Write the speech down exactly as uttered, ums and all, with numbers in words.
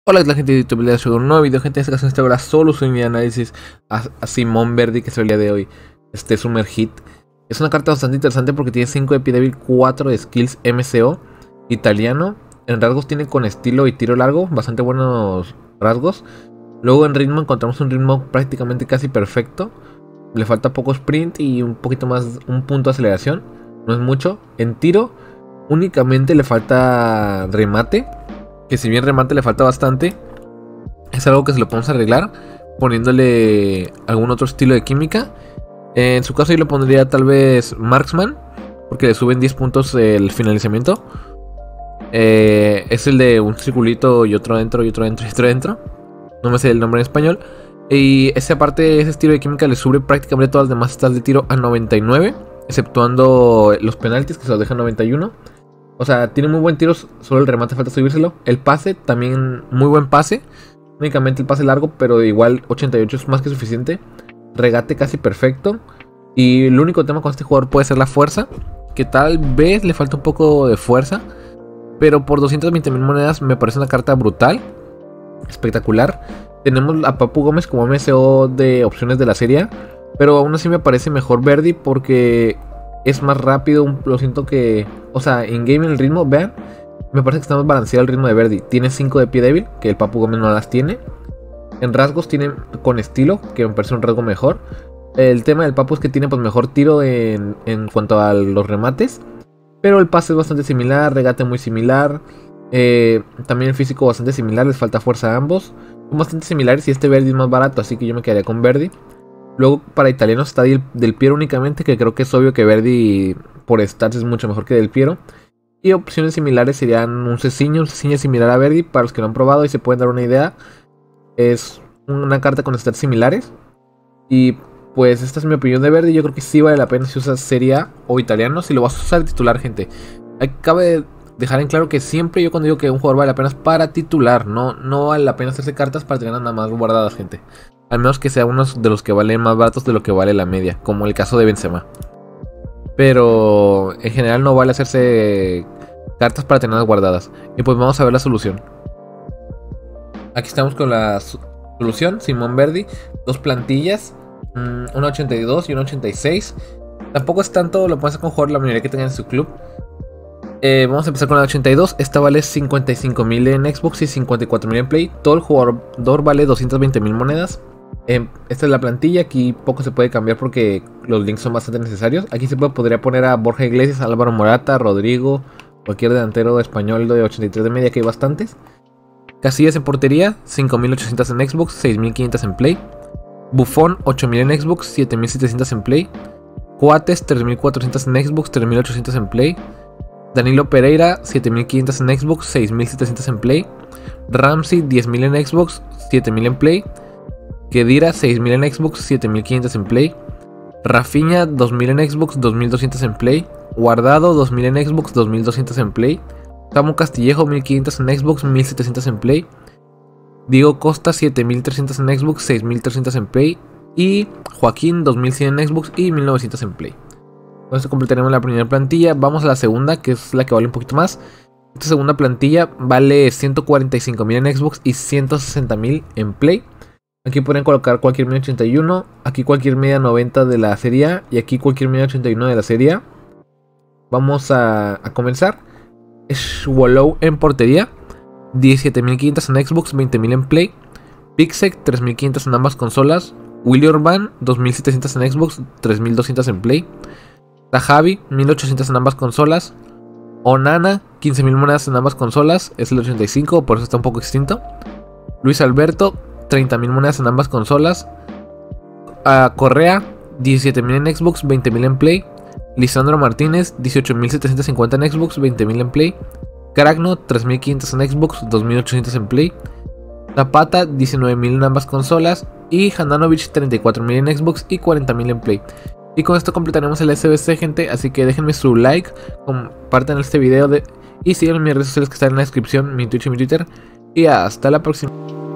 Hola, la gente de YouTube, les traigo un nuevo video, gente. En esta ocasión traigo la solución y análisis a, a Simón Verdi, que es el día de hoy. Este Summer Hit es una carta bastante interesante porque tiene cinco de pie débil, cuatro de skills M C O, italiano. En rasgos tiene con estilo y tiro largo, bastante buenos rasgos. Luego en ritmo encontramos un ritmo prácticamente casi perfecto. Le falta poco sprint y un poquito más, un punto de aceleración, no es mucho. En tiro únicamente le falta remate, que si bien remate le falta bastante, es algo que se lo podemos arreglar poniéndole algún otro estilo de química. En su caso yo le pondría tal vez Marksman, porque le suben diez puntos el finalizamiento. eh, Es el de un circulito y otro dentro y otro dentro y otro dentro. No me sé el nombre en español. Y ese aparte, ese estilo de química le sube prácticamente todas las demás stats de tiro a noventa y nueve, exceptuando los penaltis, que se los deja noventa y uno. O sea, tiene muy buen tiro, solo el remate falta subírselo. El pase, también muy buen pase. Únicamente el pase largo, pero igual ochenta y ocho es más que suficiente. Regate casi perfecto. Y el único tema con este jugador puede ser la fuerza, que tal vez le falta un poco de fuerza, pero por doscientas veinte mil monedas me parece una carta brutal, espectacular. Tenemos a Papu Gómez como M C O de opciones de la serie, pero aún así me parece mejor Verdi porque es más rápido. Lo siento que, o sea, en game el ritmo, vean, me parece que está más balanceado el ritmo de Verdi. Tiene cinco de pie débil, que el Papu Gómez no las tiene. En rasgos tiene con estilo, que me parece un rasgo mejor. El tema del Papu es que tiene pues mejor tiro en, en cuanto a los remates, pero el pase es bastante similar, regate muy similar. eh, También el físico bastante similar, les falta fuerza a ambos. Son bastante similares y este Verdi es más barato, así que yo me quedaría con Verdi. Luego para italianos está Del, Del Piero únicamente, que creo que es obvio que Verdi por stats es mucho mejor que Del Piero. Y opciones similares serían un Ceciño, un Ceciño similar a Verdi, para los que lo han probado y se pueden dar una idea. Es una carta con stats similares. Y pues esta es mi opinión de Verdi. Yo creo que sí vale la pena si usas Serie A o italiano, si lo vas a usar titular, gente. Cabe dejar en claro que siempre yo cuando digo que un jugador vale la pena es para titular. No, no vale la pena hacerse cartas para tener nada más guardadas, gente. Al menos que sea uno de los que valen más baratos de lo que vale la media, como el caso de Benzema. Pero en general no vale hacerse cartas para tenerlas guardadas. Y pues vamos a ver la solución. Aquí estamos con la solución, Simón Verdi. Dos plantillas, una ochenta y dos y una ochenta y seis. Tampoco es tanto, lo pueden hacer con jugador la mayoría que tengan en su club. Eh, vamos a empezar con la ochenta y dos. Esta vale cincuenta y cinco mil en Xbox y cincuenta y cuatro mil en Play. Todo el jugador vale doscientas veinte mil monedas. Eh, esta es la plantilla. Aquí poco se puede cambiar porque los links son bastante necesarios. Aquí se puede, podría poner a Borja Iglesias, Álvaro Morata, Rodrigo, cualquier delantero español de ochenta y tres de media, que hay bastantes. Casillas en portería, cinco mil ochocientos en Xbox, seis mil quinientos en Play. Buffon, ocho mil en Xbox, siete mil setecientos en Play. Coates, tres mil cuatrocientos en Xbox, tres mil ochocientos en Play. Danilo Pereira, siete mil quinientos en Xbox, seis mil setecientos en Play. Ramsey, diez mil en Xbox, siete mil en Play. Kedira, seis mil en Xbox, siete mil quinientos en Play. Rafinha, dos mil en Xbox, dos mil doscientos en Play. Guardado, dos mil en Xbox, dos mil doscientos en Play. Samu Castillejo, mil quinientos en Xbox, mil setecientos en Play. Diego Costa, siete mil trescientos en Xbox, seis mil trescientos en Play. Y Joaquín, dos mil cien en Xbox y mil novecientos en Play. Con esto completaremos la primera plantilla. Vamos a la segunda, que es la que vale un poquito más. Esta segunda plantilla vale ciento cuarenta y cinco mil en Xbox y ciento sesenta mil en Play. Aquí pueden colocar cualquier media ochenta y uno, aquí cualquier media noventa de la Serie A y aquí cualquier media ochenta y uno de la Serie A. Vamos a, a comenzar. Swallow en portería, diecisiete mil quinientos en Xbox, veinte mil en Play. Pixec, tres mil quinientos en ambas consolas. Willy Orban, dos mil setecientos en Xbox, tres mil doscientos en Play. Tajavi, mil ochocientos en ambas consolas. Onana, quince mil monedas en ambas consolas, es el ochenta y cinco, por eso está un poco extinto. Luis Alberto, treinta mil monedas en ambas consolas. uh, Correa, diecisiete mil en Xbox, veinte mil en Play. Lisandro Martínez, dieciocho mil setecientos cincuenta en Xbox, veinte mil en Play. Cragno, tres mil quinientos en Xbox, dos mil ochocientos en Play. Zapata, diecinueve mil en ambas consolas. Y Handanovic, treinta y cuatro mil en Xbox y cuarenta mil en Play. Y con esto completaremos el S B C, gente. Así que déjenme su like, compartan este video de, y sigan mis redes sociales que están en la descripción, mi Twitch y mi Twitter. Y hasta la próxima.